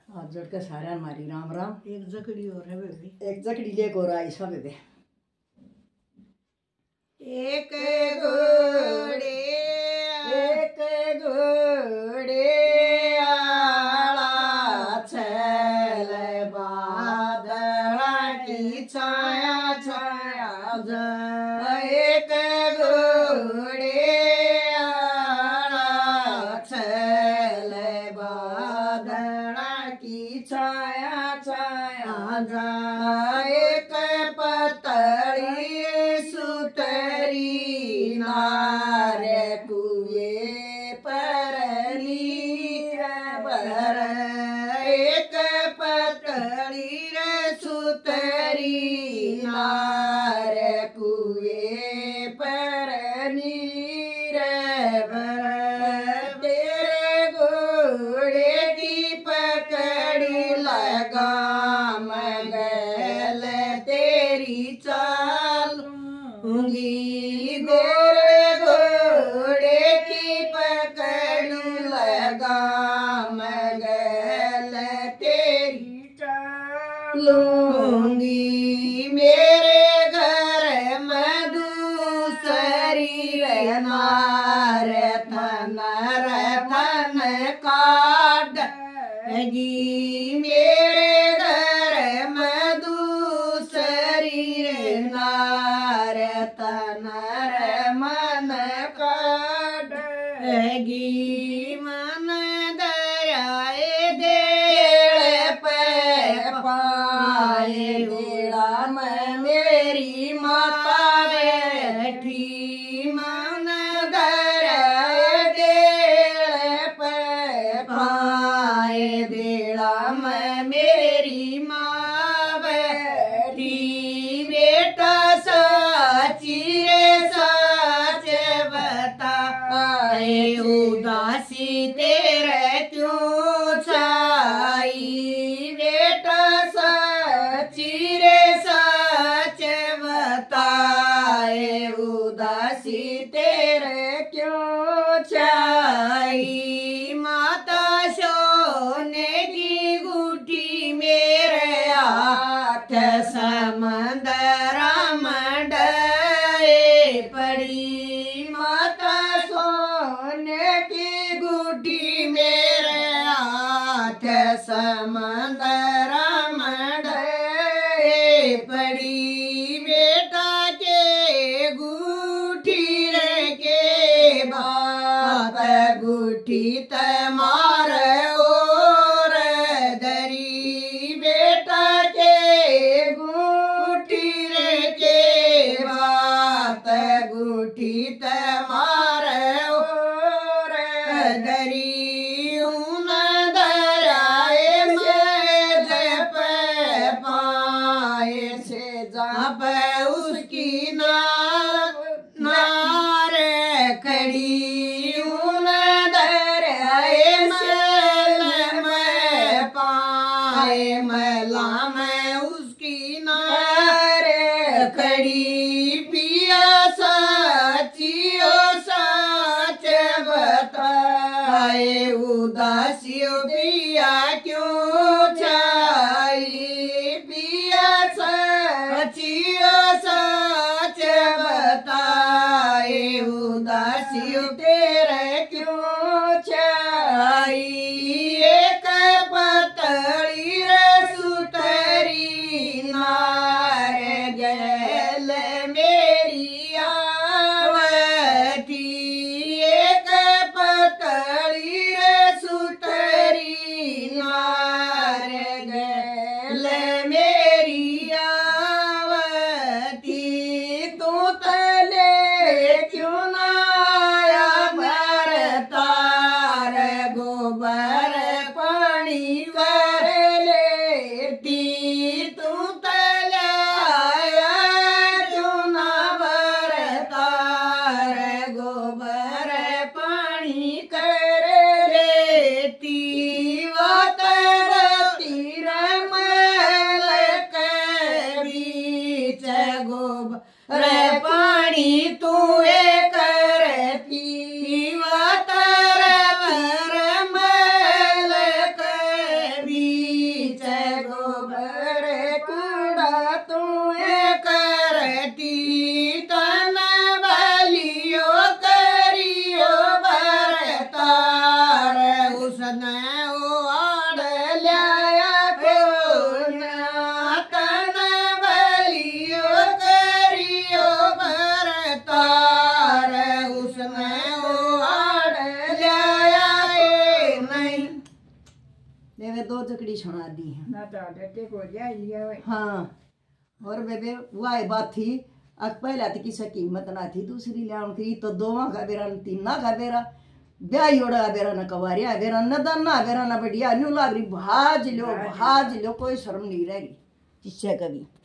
हाथ जोड़ के सारे हमारी राम राम। एक जकड़ी और है बेबी, एक जकड़ी लेको आई सब बेबे। एक घोड़े आला छल बादला की छाया छाया एक घोड़े आला छल बादला की छाया छाया एक पतली सुतरी नार कुए परली बर एक पतली सुतरी नार कुए परली बर तेरे घोड़े की पकड़ी लगा मगल तेरी चालूंगी गोरे घोड़े की पकड़ लगा मगल तेरी चालूंगी मेरे घर मधुसरी नार थन काटगी मेरे घर मधुसरी नार तन मन काटगी मन दयाए देड़ पे पाए बेड़ा में मेरी माता बैठी मन दयाए देड़ पे पाए बेड़ा में मेरी माँ बैठी बेटा साची रे साच बताए उदासी तेरे क्यों छाई बेटा साची रे साच बताए उदासी तेरे क्यों छाई माता सोने की गुठी मेरे हाथ समंदरा मंडे पड़ी माता सोने की गुठी मेरे हाथ समंदरा मंडे पड़ी बेटा के गुठी रे के बाप गुठी तमार और दरी बेटा के गुठी रे के बाप गुठी तमार और दरी उन दराए में जप पाए से जप उसकी नार खड़ी उन दराए में पाए मला में उसकी नार खड़ी पिया साचियो साच बताए उदासियो पिया क्यों छाई पिया साचियो साच बताए उदासियो तेरे क्यों छाई एक पतली सुतरी नार गैल मेरी आवती एक पतली सुतरी नार गैल मेरी आवती तू तले क्यों ना आया तार गोबर पानी कर लेती तू तलाया क्यों ना तार गोबर पानी कर लेती वो तरती रमल के बीच गोबर पानी तू करती वो तर तुम्हें 2 जकड़ी सुना दी है ना तो देते को जा लिया हुआ। हाँ और बेबे वह बात थी अब पहला तो किसी की हिम्मत ना थी दूसरी लियाउन की तो दोवा का बेरा तीना का बेरा ब्याह ओड़ा बेरा न कवारिया बेरा न दाना बेरा न बढ़िया न्यू लाग रही भाज लो कोई शर्म नहीं रह रही किससे कभी